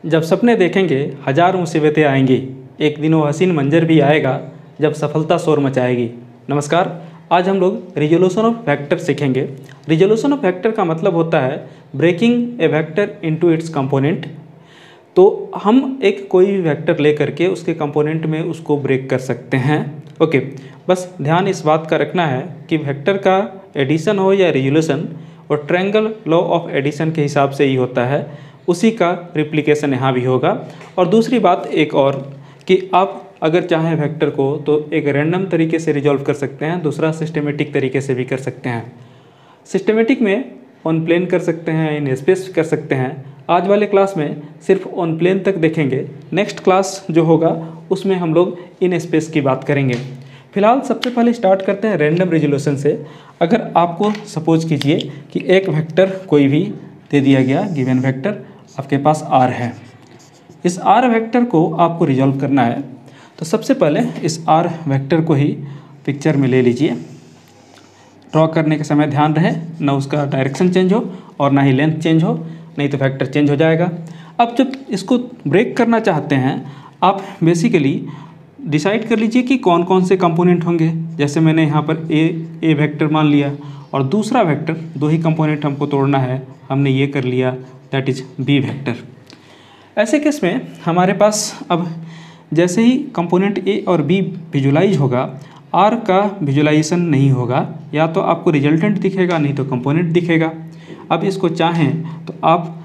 जब सपने देखेंगे हज़ार मुसीबतें आएंगी, एक दिन वो हसीन मंजर भी आएगा जब सफलता शोर मचाएगी। नमस्कार, आज हम लोग रिजोल्यूशन ऑफ वेक्टर सीखेंगे। रिजोल्यूशन ऑफ वेक्टर का मतलब होता है breaking a vector into its component. तो हम एक कोई भी वेक्टर ले करके उसके कंपोनेंट में उसको ब्रेक कर सकते हैं। ओके, बस ध्यान इस बात का रखना है कि वेक्टर का एडिशन हो या रिजोल्यूशन, और ट्रायंगल लॉ ऑफ एडिशन के हिसाब से ही होता है, उसी का रिप्लिकेशन यहाँ भी होगा। और दूसरी बात एक और कि आप अगर चाहें वेक्टर को तो एक रैंडम तरीके से रिजॉल्व कर सकते हैं, दूसरा सिस्टमेटिक तरीके से भी कर सकते हैं। सिस्टमेटिक में ऑन प्लेन कर सकते हैं, इन स्पेस कर सकते हैं। आज वाले क्लास में सिर्फ ऑन प्लेन तक देखेंगे, नेक्स्ट क्लास जो होगा उसमें हम लोग इन स्पेस की बात करेंगे। फिलहाल सबसे पहले स्टार्ट करते हैं रैंडम रिजोल्यूशन से। अगर आपको सपोज कीजिए कि एक वेक्टर कोई भी दे दिया गया, गिवन वेक्टर आपके पास R है, इस R वेक्टर को आपको रिजॉल्व करना है। तो सबसे पहले इस R वेक्टर को ही पिक्चर में ले लीजिए। ड्रॉ करने के समय ध्यान रहे ना उसका डायरेक्शन चेंज हो और ना ही लेंथ चेंज हो, नहीं तो वेक्टर चेंज हो जाएगा। अब जब इसको ब्रेक करना चाहते हैं आप बेसिकली डिसाइड कर लीजिए कि कौन कौन से कंपोनेंट होंगे। जैसे मैंने यहाँ पर ए वेक्टर मान लिया और दूसरा वेक्टर, दो ही कंपोनेंट हमको तोड़ना है, हमने ये कर लिया, दैट इज बी वेक्टर। ऐसे केस में हमारे पास अब जैसे ही कंपोनेंट ए और बी विजुलाइज होगा, आर का विजुलाइजेशन नहीं होगा, या तो आपको रिजल्टेंट दिखेगा नहीं तो कंपोनेंट दिखेगा। अब इसको चाहें तो आप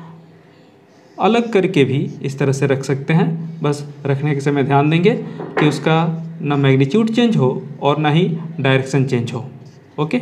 अलग करके भी इस तरह से रख सकते हैं। बस रखने के समय ध्यान देंगे कि उसका ना मैग्नीट्यूड चेंज हो और ना ही डायरेक्शन चेंज हो। ओके,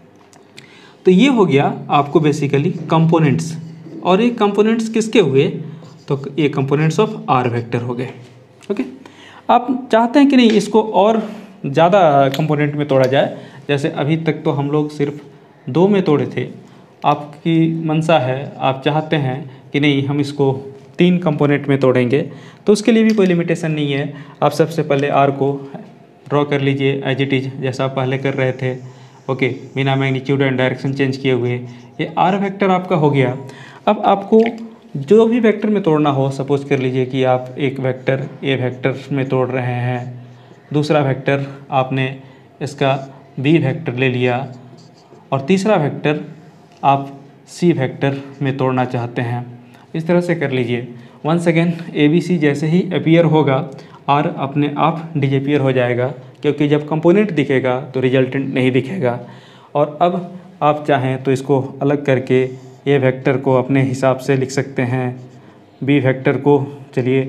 तो ये हो गया आपको बेसिकली कंपोनेंट्स। और ये कंपोनेंट्स किसके हुए? तो ये कंपोनेंट्स ऑफ आर वेक्टर हो गए। ओके, आप चाहते हैं कि नहीं इसको और ज़्यादा कंपोनेंट में तोड़ा जाए, जैसे अभी तक तो हम लोग सिर्फ दो में तोड़े थे, आपकी मंशा है, आप चाहते हैं कि नहीं हम इसको 3 कंपोनेंट में तोड़ेंगे, तो उसके लिए भी कोई लिमिटेशन नहीं है। आप सबसे पहले आर को ड्रॉ कर लीजिए एज इट इज़, जैसा आप पहले कर रहे थे। ओके, बिना मैग्नीट्यूड एंड डायरेक्शन चेंज किए हुए ये आर वेक्टर आपका हो गया। अब आपको जो भी वेक्टर में तोड़ना हो, सपोज कर लीजिए कि आप एक वेक्टर ए वेक्टर में तोड़ रहे हैं, दूसरा वेक्टर आपने इसका बी वेक्टर ले लिया, और तीसरा वेक्टर आप सी वेक्टर में तोड़ना चाहते हैं, इस तरह से कर लीजिए। Once again A B C जैसे ही अपीयर होगा, आर अपने आप डिसअपीयर हो जाएगा, क्योंकि जब कंपोनेंट दिखेगा तो रिजल्टेंट नहीं दिखेगा। और अब आप चाहें तो इसको अलग करके ए वेक्टर को अपने हिसाब से लिख सकते हैं, बी वेक्टर को चलिए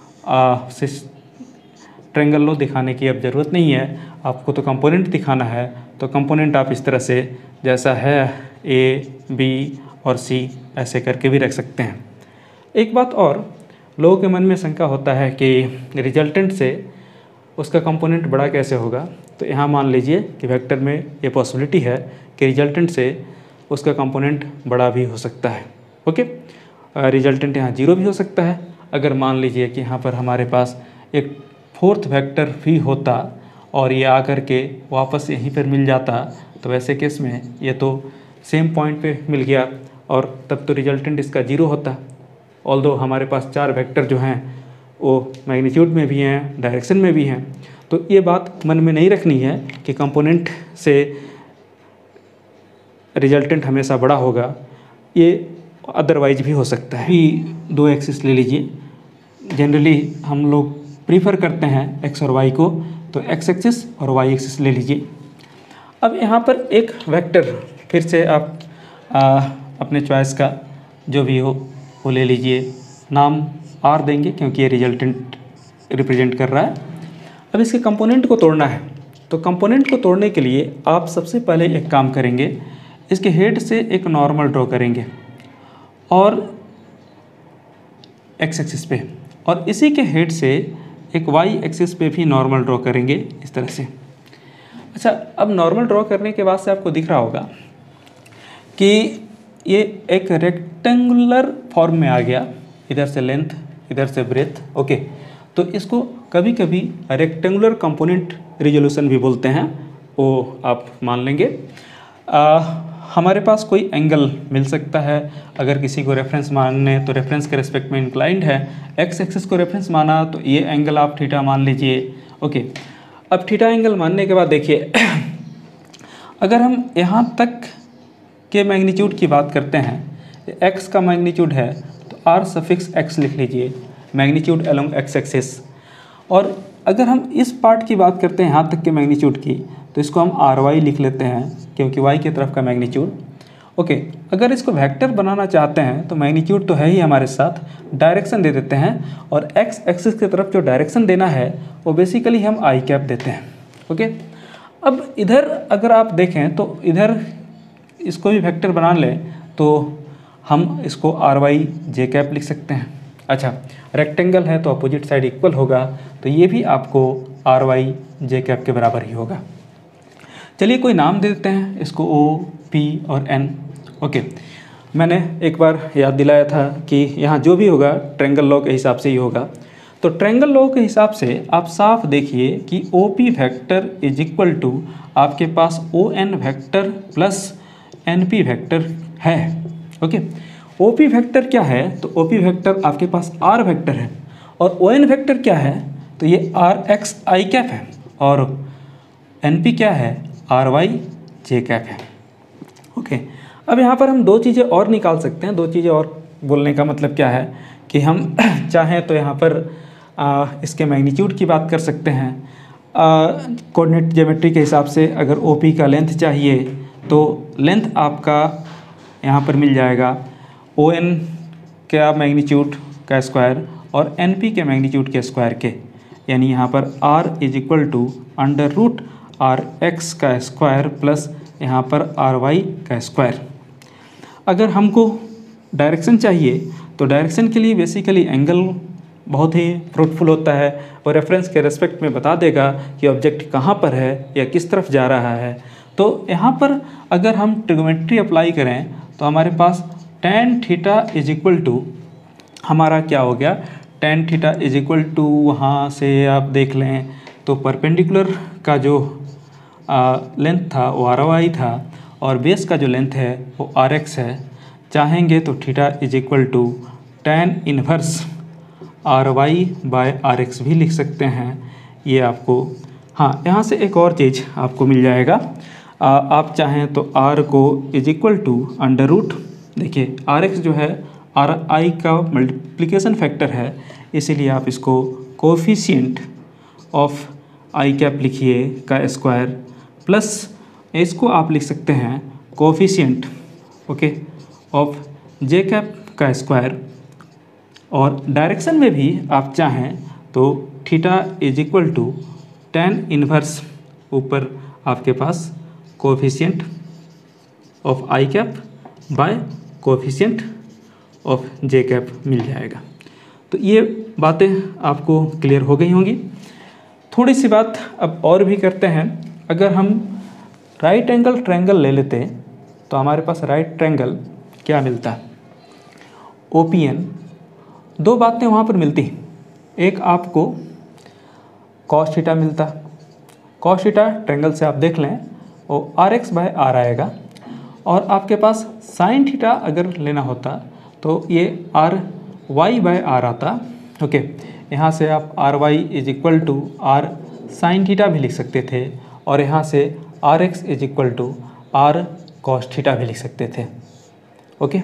ट्रायंगल लो दिखाने की अब ज़रूरत नहीं है, आपको तो कंपोनेंट दिखाना है, तो कंपोनेंट आप इस तरह से जैसा है ए बी और सी ऐसे करके भी रख सकते हैं। एक बात और, लोगों के मन में शंका होता है कि रिजल्टेंट से उसका कंपोनेंट बड़ा कैसे होगा। तो यहाँ मान लीजिए कि वेक्टर में ये पॉसिबिलिटी है कि रिजल्टेंट से उसका कंपोनेंट बड़ा भी हो सकता है। ओके, रिजल्टेंट यहाँ 0 भी हो सकता है। अगर मान लीजिए कि यहाँ पर हमारे पास एक 4th वेक्टर भी होता और ये आकर के वापस यहीं पर मिल जाता, तो वैसे केस में ये तो सेम पॉइंट पे मिल गया और तब तो रिजल्टेंट इसका 0 होता। ऑल्दो हमारे पास 4 वेक्टर जो हैं वो मैग्नीट्यूड में भी हैं, डायरेक्शन में भी हैं, तो ये बात मन में नहीं रखनी है कि कंपोनेंट से रिजल्टेंट हमेशा बड़ा होगा, ये अदरवाइज भी हो सकता है। भी 2 एक्सिस ले लीजिए, जनरली हम लोग प्रीफर करते हैं एक्स और वाई को, तो एक्स एक्सिस और वाई एक्सिस ले लीजिए। अब यहाँ पर एक वेक्टर फिर से आप अपने चॉइस का जो भी हो वो ले लीजिए, नाम आर देंगे क्योंकि ये रिजल्टेंट रिप्रेजेंट कर रहा है। अब इसके कंपोनेंट को तोड़ना है, तो कंपोनेंट को तोड़ने के लिए आप सबसे पहले एक काम करेंगे, इसके हेड से एक नॉर्मल ड्रॉ करेंगे और एक्स एक्सिस पे, और इसी के हेड से एक वाई एक्सिस पे भी नॉर्मल ड्रॉ करेंगे इस तरह से। अच्छा, अब नॉर्मल ड्रॉ करने के बाद से आपको दिख रहा होगा कि ये एक रेक्टेंगुलर फॉर्म में आ गया, इधर से लेंथ इधर से ब्रेथ। ओके, तो इसको कभी कभी रेक्टेंगुलर कंपोनेंट रिजोल्यूशन भी बोलते हैं, वो आप मान लेंगे। हमारे पास कोई एंगल मिल सकता है। अगर किसी को रेफरेंस मानने तो रेफरेंस के रेस्पेक्ट में इंक्लाइंड है, एक्स एक्सिस को रेफरेंस माना तो ये एंगल आप थीटा मान लीजिए। ओके, अब थीटा एंगल मानने के बाद देखिए अगर हम यहाँ तक के मैग्नीट्यूड की बात करते हैं, एक्स का मैग्नीट्यूड है तो आर सफिक्स एक्स लिख लीजिए, मैग्नीट्यूड अलोंग एक्स एक्सिस। और अगर हम इस पार्ट की बात करते हैं यहाँ तक के मैग्नीट्यूड की, तो इसको हम आर वाई लिख लेते हैं क्योंकि वाई की तरफ का मैग्नीट्यूड। ओके, अगर इसको वेक्टर बनाना चाहते हैं तो मैग्नीट्यूड तो है ही हमारे साथ, डायरेक्शन दे देते हैं और एक्स एक्सिस की तरफ जो डायरेक्शन देना है वो बेसिकली हम आई कैप देते हैं। ओके, अब इधर अगर आप देखें तो इधर इसको भी वेक्टर बना लें तो हम इसको आर वाई जे कैप लिख सकते हैं। अच्छा, रेक्टेंगल है तो अपोजिट साइड इक्वल होगा, तो ये भी आपको आर वाई जे कैप के बराबर ही होगा। चलिए कोई नाम दे देते हैं इसको, ओ पी और एन। ओके, मैंने एक बार याद दिलाया था कि यहाँ जो भी होगा ट्रायंगल लॉ के हिसाब से ही होगा। तो ट्रायंगल लॉ के हिसाब से आप साफ देखिए कि O P vector is equal to आपके पास O N vector plus N P vector है। ओके, ओ पी वैक्टर क्या है, तो ओ पी वैक्टर आपके पास आर वैक्टर है और ओ एन वैक्टर क्या है, तो ये आर एक्स आई कैप है और एन पी क्या है, आर वाई जे कैप है। ओके, अब यहाँ पर हम दो चीज़ें और निकाल सकते हैं। दो चीज़ें और बोलने का मतलब क्या है कि हम चाहें तो यहाँ पर इसके मैग्नीट्यूड की बात कर सकते हैं। कोऑर्डिनेट ज्योमेट्री के हिसाब से अगर ओ पी का लेंथ चाहिए तो लेंथ आपका यहाँ पर मिल जाएगा ओ एन का मैग्नीट्यूड का स्क्वायर और एन पी के मैग्नीट्यूड के स्क्वायर के, यानी यहाँ पर R is equal to under root R X का स्क्वायर प्लस यहाँ पर आर वाई का स्क्वायर। अगर हमको डायरेक्शन चाहिए तो डायरेक्शन के लिए बेसिकली एंगल बहुत ही फ्रूटफुल होता है और रेफरेंस के रेस्पेक्ट में बता देगा कि ऑब्जेक्ट कहाँ पर है या किस तरफ जा रहा है। तो यहाँ पर अगर हम ट्रिग्नोमेट्री अप्लाई करें तो हमारे पास tan theta is equal to हमारा क्या हो गया, tan theta is equal to वहाँ से आप देख लें तो परपेंडिकुलर का जो लेंथ था वो आर वाई था और बेस का जो लेंथ है वो आर एक्स है। चाहेंगे तो theta is equal to tan inverse R Y by R X भी लिख सकते हैं। ये आपको, हाँ, यहाँ से एक और चीज़ आपको मिल जाएगा। आप चाहें तो आर को is equal to under root, देखिए आर एक्स जो है आर आई का मल्टीप्लिकेशन फैक्टर है, इसीलिए आप इसको कोफिशिएंट ऑफ आई कैप लिखिए का स्क्वायर प्लस इसको आप लिख सकते हैं coefficient okay of J cap का स्क्वायर। और डायरेक्शन में भी आप चाहें तो theta is equal to tan inverse ऊपर आपके पास coefficient of I cap by coefficient of J cap मिल जाएगा। तो ये बातें आपको क्लियर हो गई होंगी। थोड़ी सी बात अब और भी करते हैं। अगर हम राइट एंगल ट्रायंगल ले लेते तो हमारे पास राइट ट्रायंगल क्या मिलता है, OPN। दो बातें वहाँ पर मिलती हैं, एक आपको cos थीटा मिलता, cos थीटा ट्रायंगल से आप देख लें वो RX बाय R आएगा, और आपके पास sin थीटा अगर लेना होता तो ये RY बाय R आता। ओके, यहाँ से आप RY is equal to R sin theta भी लिख सकते थे और यहाँ से RX is equal to R cos theta भी लिख सकते थे। ओके,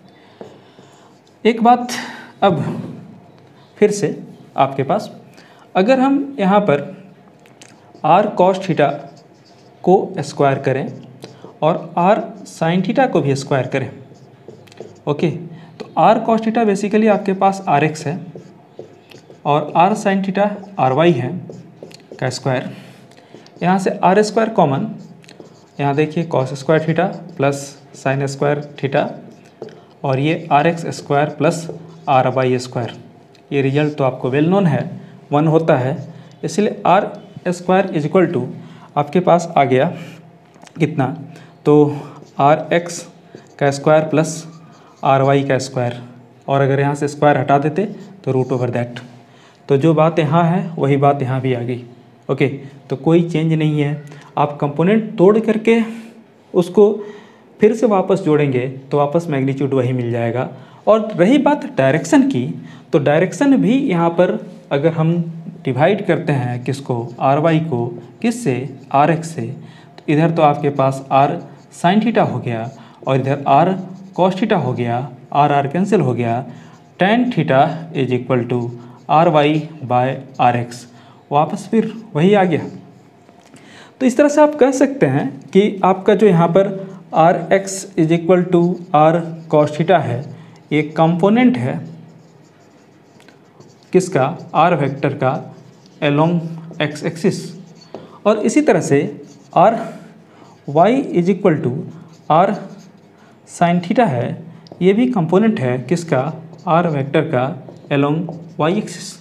एक बात अब फिर से आपके पास, अगर हम यहाँ पर R cos थीटा को स्क्वायर करें और R sin थीटा को भी स्क्वायर करें, ओके, तो R cos थीटा बेसिकली आपके पास RX है और R sin थीटा RY है का स्क्वायर। यहाँ से R स्क्वायर कॉमन, यहाँ देखिए cos square theta plus sin square theta और ये RX square plus RY square. ये रिजल्ट तो आपको वेल नोन है, 1 होता है, इसलिए R square is equal to आपके पास आ गया कितना, तो RX का स्क्वायर प्लस RY का स्क्वायर, और अगर यहाँ से स्क्वायर हटा देते तो रूट ओवर दैट। तो जो बात यहाँ है वही बात यहाँ भी आ गई। ओके, तो कोई चेंज नहीं है। आप कंपोनेंट तोड़ करके उसको फिर से वापस जोड़ेंगे तो वापस मैग्नीट्यूड वही मिल जाएगा। और रही बात डायरेक्शन की, तो डायरेक्शन भी यहाँ पर अगर हम डिवाइड करते हैं किसको, आर वाई को, किससे, आर एक्स से, तो इधर तो आपके पास आर साइन थीटा हो गया और इधर आर कॉस थीटा हो गया, आर आर कैंसिल हो गया, tan theta is equal to R Y by R X, वापस फिर वही आ गया। तो इस तरह से आप कह सकते हैं कि आपका जो यहाँ पर R X is equal to R cos theta है, ये कंपोनेंट है किसका, आर वेक्टर का एलोंग एक्स एक्सिस। और इसी तरह से R Y is equal to R sine theta है, ये भी कंपोनेंट है किसका, आर वेक्टर का एलोंग वाई एक्सिस।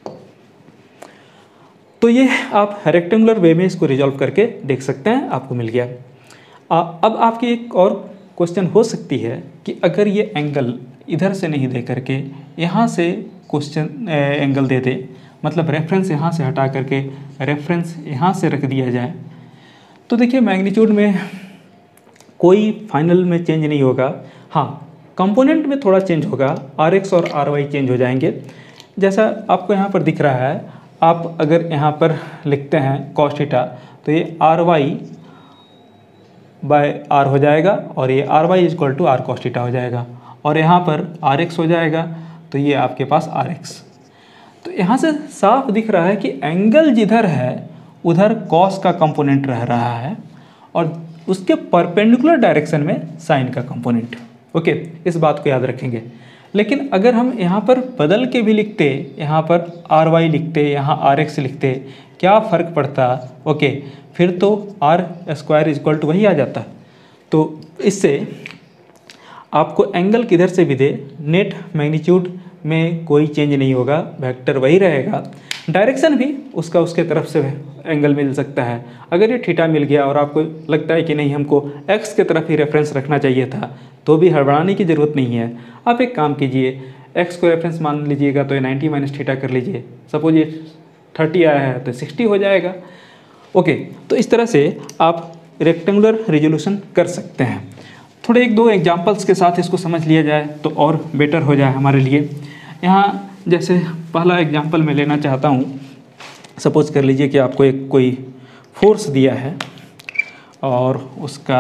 तो ये आप रेक्टेंगुलर वे में इसको रिजॉल्व करके देख सकते हैं, आपको मिल गया। अब आपकी एक और क्वेश्चन हो सकती है कि अगर ये एंगल इधर से नहीं दे करके यहाँ से क्वेश्चन एंगल दे दे, मतलब रेफरेंस यहाँ से हटा करके रेफरेंस यहाँ से रख दिया जाए, तो देखिए मैग्नीट्यूड में कोई फाइनल में चेंज नहीं होगा। हाँ, कंपोनेंट में थोड़ा चेंज होगा, आर एक्स और आर वाई चेंज हो जाएंगे। जैसा आपको यहाँ पर दिख रहा है, आप अगर यहाँ पर लिखते हैं कॉस थीटा, तो ये आर वाई बाय आर हो जाएगा और ये R Y equal to R cos theta हो जाएगा, और यहाँ पर आर एक्स हो जाएगा, तो ये आपके पास आर एक्स। तो यहाँ से साफ दिख रहा है कि एंगल जिधर है उधर कॉस का कंपोनेंट रह रहा है और उसके परपेंडिकुलर डायरेक्शन में साइन का कंपोनेंट। ओके, इस बात को याद रखेंगे। लेकिन अगर हम यहाँ पर बदल के भी लिखते, यहाँ पर आर वाई लिखते, यहाँ आर एक्स लिखते, क्या फ़र्क पड़ता? ओके, फिर तो आर स्क्वायर इक्वल टू वही आ जाता। तो इससे आपको एंगल किधर से भी दे, नेट मैग्नीट्यूड में कोई चेंज नहीं होगा, वेक्टर वही रहेगा। डायरेक्शन भी उसका उसके तरफ से एंगल मिल सकता है। अगर ये थीटा मिल गया और आपको लगता है कि नहीं हमको एक्स के तरफ ही रेफरेंस रखना चाहिए था, तो भी हड़बड़ाने की ज़रूरत नहीं है। आप एक काम कीजिए, एक्स को रेफरेंस मान लीजिएगा तो ये 90 माइनस थीटा कर लीजिए। सपोज ये 30 आया है तो 60 हो जाएगा। ओके, तो इस तरह से आप रेक्टेंगुलर रिजोल्यूशन कर सकते हैं। थोड़े एक दो एग्जांपल्स के साथ इसको समझ लिया जाए तो और बेटर हो जाए हमारे लिए। यहाँ जैसे पहला एग्जांपल मैं लेना चाहता हूँ। सपोज कर लीजिए कि आपको एक कोई फोर्स दिया है और उसका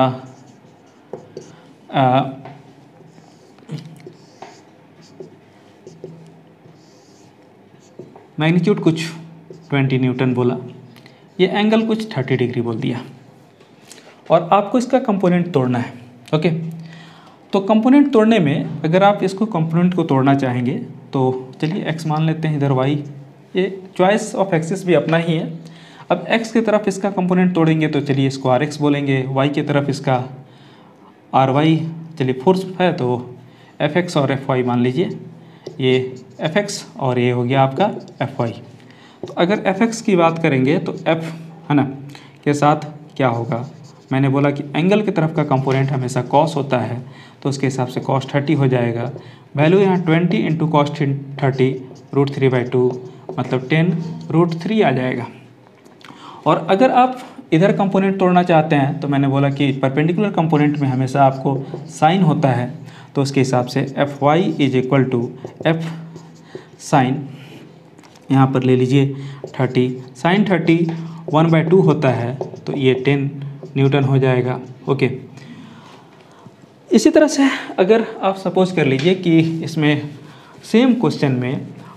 मैग्नीट्यूड कुछ 20 न्यूटन बोला, ये एंगल कुछ 30 डिग्री बोल दिया और आपको इसका कंपोनेंट तोड़ना है। ओके, तो कंपोनेंट तोड़ने में अगर आप इसको कंपोनेंट को तोड़ना चाहेंगे तो चलिए एक्स मान लेते हैं, इधर वाई, ये चॉइस ऑफ एक्सिस भी अपना ही है। अब एक्स की तरफ इसका कंपोनेंट तोड़ेंगे तो चलिए इसको आर एक्स बोलेंगे, वाई की तरफ इसका आर वाई, चलिए फोर्स है तो एफ एक्स और एफ वाई मान लीजिए, ये एफ एक्स और ये हो गया आपका एफ वाई। तो अगर एफ एक्स की बात करेंगे तो एफ है ना के साथ क्या होगा, मैंने बोला कि एंगल की तरफ का कंपोनेंट हमेशा कॉस होता है, तो उसके हिसाब से कॉस 30 हो जाएगा। वैल्यू यहाँ 20 इंटू कॉस 30 √3/2 मतलब 10√3 आ जाएगा। और अगर आप इधर कंपोनेंट तोड़ना चाहते हैं तो मैंने बोला कि परपेंडिकुलर कंपोनेंट में हमेशा आपको साइन होता है, तो उसके हिसाब से F Y is equal to F sine, यहाँ पर ले लीजिए 30, साइन 30 1/2 होता है तो ये 10 न्यूटन हो जाएगा। ओके, इसी तरह से अगर आप सपोज कर लीजिए कि इसमें सेम क्वेश्चन में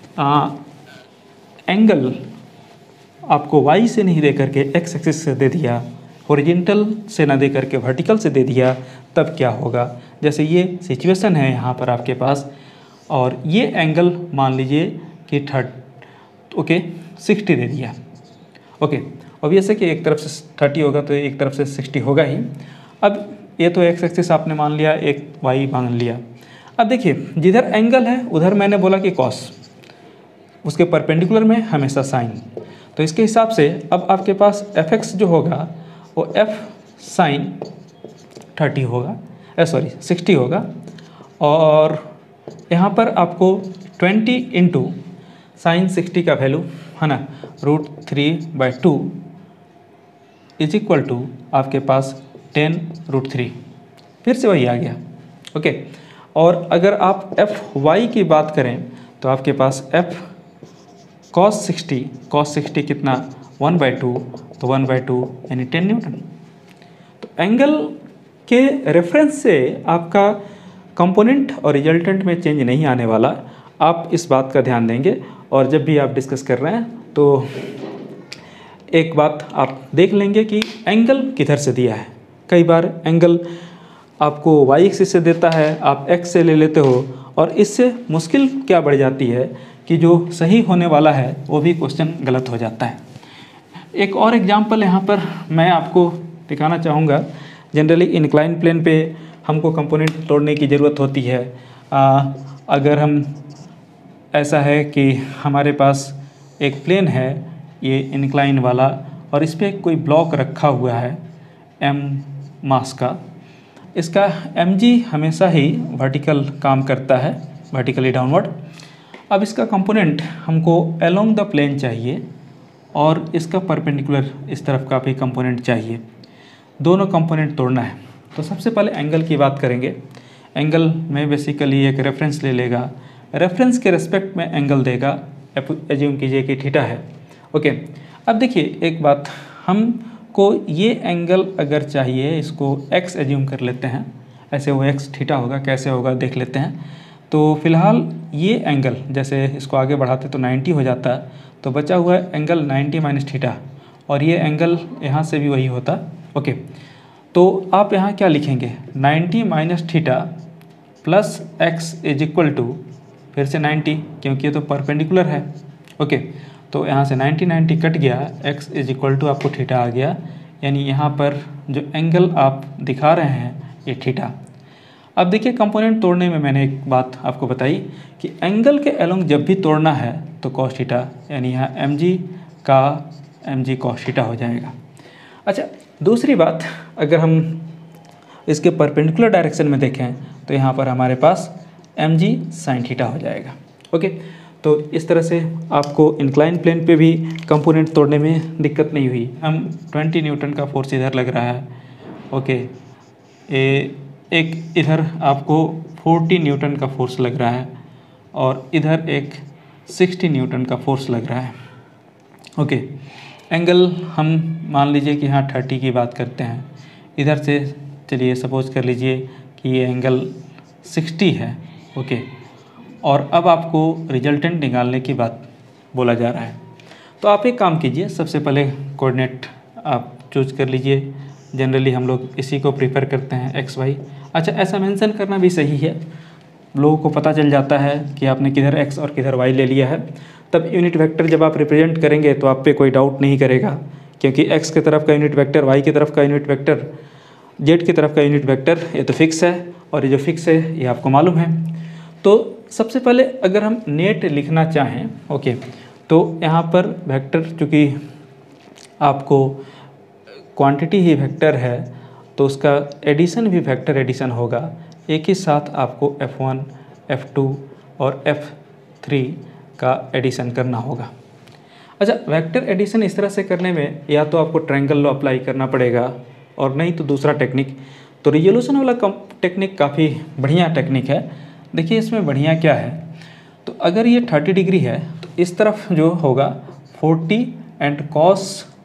एंगल आपको y से नहीं दे करके x एक्सिस से दे दिया, हॉरिजॉन्टल से ना दे करके वर्टिकल से दे दिया, तब क्या होगा। जैसे ये सिचुएशन है यहाँ पर आपके पास और ये एंगल मान लीजिए कि 60 दे दिया। ओके, ऑब्वियस है कि एक तरफ से 30 होगा तो एक तरफ से 60 होगा ही। अब ये तो एक्स एक्सिस आपने मान लिया, एक वाई मान लिया। अब देखिए जिधर एंगल है उधर मैंने बोला कि कॉस, उसके परपेंडिकुलर में हमेशा साइन, तो इसके हिसाब से अब आपके पास एफ एक्स जो होगा वो एफ साइन 30 होगा, 60 होगा। और यहाँ पर आपको 20 इंटू साइन 60 का वैल्यू है ना √3/2 इज इक्वल टू आपके पास 10√3। फिर से वही आ गया। ओके, और अगर आप एफ वाई की बात करें तो आपके पास एफ कॉस 60 कितना 1/2, तो 1/2 यानी 10 न्यूटन। तो एंगल के रेफरेंस से आपका कंपोनेंट और रिजल्टेंट में चेंज नहीं आने वाला, आप इस बात का ध्यान देंगे। और जब भी आप डिस्कस कर रहे हैं तो एक बात आप देख लेंगे कि एंगल किधर से दिया है। कई बार एंगल आपको वाई एक्सिस से देता है, आप एक्स से ले लेते हो, और इससे मुश्किल क्या बढ़ जाती है कि जो सही होने वाला है वो भी क्वेश्चन गलत हो जाता है। एक और एग्जांपल यहाँ पर मैं आपको दिखाना चाहूँगा। जनरली इंक्लाइन प्लेन पे हमको कंपोनेंट तोड़ने की ज़रूरत होती है। अगर हम ऐसा है कि हमारे पास एक प्लेन है ये इंक्लाइन वाला, और इस पर कोई ब्लॉक रखा हुआ है m मास का, इसका mg हमेशा ही वर्टिकल काम करता है, वर्टिकली डाउनवर्ड। अब इसका कंपोनेंट हमको अलोंग द प्लेन चाहिए और इसका परपेंडिकुलर इस तरफ का भी कंपोनेंट चाहिए। दोनों कंपोनेंट तोड़ना है। तो सबसे पहले एंगल की बात करेंगे। एंगल में बेसिकली एक रेफरेंस ले लेगा, रेफरेंस के रेस्पेक्ट में एंगल देगा, एज्यूम कीजिए कि थीटा है। ओके, अब देखिए एक बात, हमको ये एंगल अगर चाहिए, इसको x एज्यूम कर लेते हैं, ऐसे वो x थीटा होगा, कैसे होगा देख लेते हैं। तो फिलहाल ये एंगल जैसे इसको आगे बढ़ाते तो 90 हो जाता, तो बचा हुआ एंगल 90 माइनस थीटा, और ये एंगल यहाँ से भी वही होता। ओके, तो आप यहाँ क्या लिखेंगे, 90 minus theta plus x is equal to फिर से 90, क्योंकि ये तो परपेंडिकुलर है। ओके, तो यहाँ से 90 कट गया, x इज इक्वल टू आपको थीटा आ गया, यानी यहाँ पर जो एंगल आप दिखा रहे हैं ये थीटा। अब देखिए कंपोनेंट तोड़ने में मैंने एक बात आपको बताई कि एंगल के अलोंग जब भी तोड़ना है तो कॉस थीटा, यानी यहाँ mg का mg कॉस थीटा हो जाएगा। अच्छा, दूसरी बात, अगर हम इसके परपेंडिकुलर डायरेक्शन में देखें तो यहाँ पर हमारे पास mg साइन थीटा हो जाएगा। ओके, तो इस तरह से आपको इंक्लाइन प्लेन पे भी कंपोनेंट तोड़ने में दिक्कत नहीं हुई। हम 20 न्यूटन का फोर्स इधर लग रहा है। ओके, एक इधर आपको 40 न्यूटन का फोर्स लग रहा है, और इधर एक 60 न्यूटन का फोर्स लग रहा है। ओके, एंगल हम मान लीजिए कि यहाँ 30 की बात करते हैं, इधर से चलिए सपोज कर लीजिए कि ये एंगल 60 है। ओके, और अब आपको रिजल्टेंट निकालने की बात बोला जा रहा है। तो आप एक काम कीजिए, सबसे पहले कोऑर्डिनेट आप चूज कर लीजिए। जनरली हम लोग इसी को प्रीफर करते हैं x y। अच्छा, ऐसा मेंशन करना भी सही है, लोगों को पता चल जाता है कि आपने किधर x और किधर y ले लिया है। तब यूनिट वेक्टर जब आप रिप्रेजेंट करेंगे तो आप पे कोई डाउट नहीं करेगा, क्योंकि x की तरफ का यूनिट वेक्टर, y की तरफ का यूनिट वेक्टर, z की तरफ का यूनिट वेक्टर, ये तो फिक्स है, और ये जो फिक्स है ये आपको मालूम है। तो सबसे पहले अगर हम नेट लिखना चाहें, ओके, तो यहाँ पर वेक्टर चूँकि आपको क्वांटिटी ही वेक्टर है तो उसका एडिशन भी वेक्टर एडिशन होगा। एक ही साथ आपको F1, F2 और F3 का एडिशन करना होगा। अच्छा, वेक्टर एडिशन इस तरह से करने में या तो आपको ट्रायंगल लॉ अप्लाई करना पड़ेगा, और नहीं तो दूसरा टेक्निक। तो रिजोल्यूशन वाला टेक्निक काफ़ी बढ़िया टेक्निक है। देखिए इसमें बढ़िया क्या है, तो अगर ये 30 डिग्री है तो इस तरफ जो होगा 40 एंड cos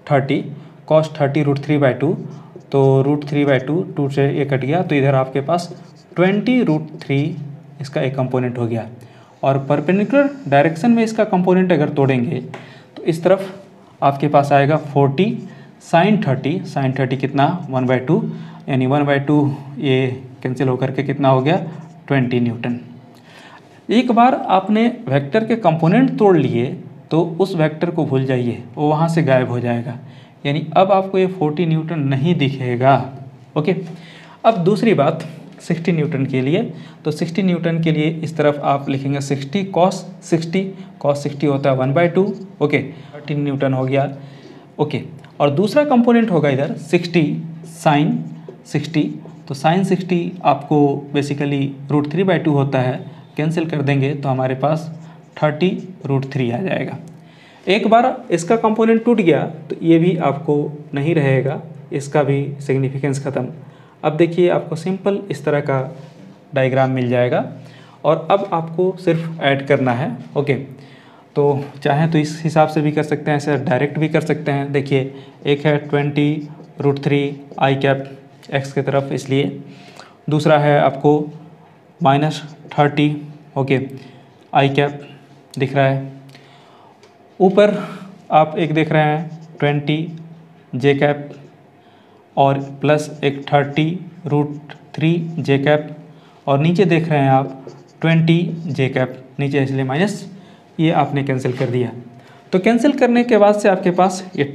30 √3/2, तो √3/2 2 से ये कट गया, तो इधर आपके पास 20 √3 इसका एक कंपोनेंट हो गया। और परपेंडिकुलर डायरेक्शन में इसका कंपोनेंट अगर तोड़ेंगे तो इस तरफ आपके पास आएगा 40 sin 30 कितना 1/2, यानी 1/2 ये कैंसिल होकर के कितना हो गया 20 न्यूटन। एक बार आपने वेक्टर के कंपोनेंट तोड़ लिए तो उस वेक्टर को भूल जाइए, वो वहाँ से गायब हो जाएगा, यानी अब आपको ये 40 न्यूटन नहीं दिखेगा। ओके, अब दूसरी बात 60 न्यूटन के लिए, तो 60 न्यूटन के लिए इस तरफ आप लिखेंगे 60 cos 60 होता है 1/2। ओके, 13 न्यूटन हो गया। ओके, और दूसरा कंपोनेंट होगा इधर 60 sin 60, तो sin 60 आपको बेसिकली √3/2 होता है, कैंसिल कर देंगे तो हमारे पास 30 √3 आ जाएगा। एक बार इसका कंपोनेंट टूट गया तो ये भी आपको नहीं रहेगा, इसका भी सिग्निफिकेंस ख़त्म। अब देखिए आपको सिंपल इस तरह का डायग्राम मिल जाएगा और अब आपको सिर्फ ऐड करना है। ओके, तो चाहें तो इस हिसाब से भी कर सकते हैं, ऐसे डायरेक्ट भी कर सकते हैं। देखिए एक है 20√3 आई कैप एक्स की तरफ, इसलिए दूसरा है आपको -30 ओके आई कैप दिख रहा है। ऊपर आप एक देख रहे हैं 20 जे कैप और प्लस एक 30√3 जे कैप और नीचे देख रहे हैं आप 20 जे कैप नीचे, इसलिए माइनस ये आपने कैंसिल कर दिया। तो कैंसिल करने के बाद से आपके पास ये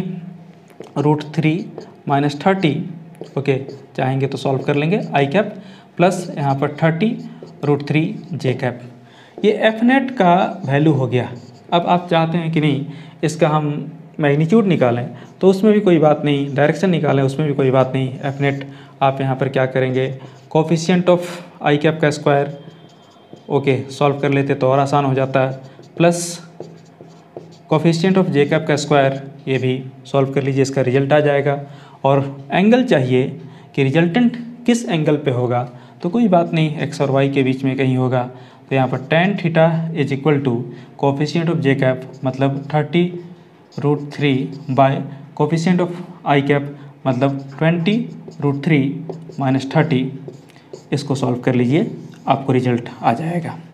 20√3 -30 ओके, चाहेंगे तो सॉल्व कर लेंगे आई कैप प्लस यहाँ पर 30√3 जे कैप। ये एफ नेट का वैल्यू हो गया। अब आप चाहते हैं कि नहीं इसका हम मैग्नीट्यूड निकालें, तो उसमें भी कोई बात नहीं, डायरेक्शन निकालें उसमें भी कोई बात नहीं। एफ नेट आप यहाँ पर क्या करेंगे, कोफिशिएंट ऑफ आई कैप का स्क्वायर ओके सॉल्व कर लेते तो और आसान हो जाता है, plus coefficient of J cap का स्क्वायर ये भी सॉल्व कर लीजिए, इसका रिजल्ट आ जाएगा। और एंगल चाहिए कि रिजल्टेंट किस एंगल पे होगा, तो कोई बात नहीं एक्स और वाई के बीच में कहीं होगा। तो यहाँ पर tan theta is equal to coefficient of J cap मतलब 30√3 by coefficient of I cap मतलब 20√3 -30। इसको सॉल्व कर लीजिए, आपको रिजल्ट आ जाएगा।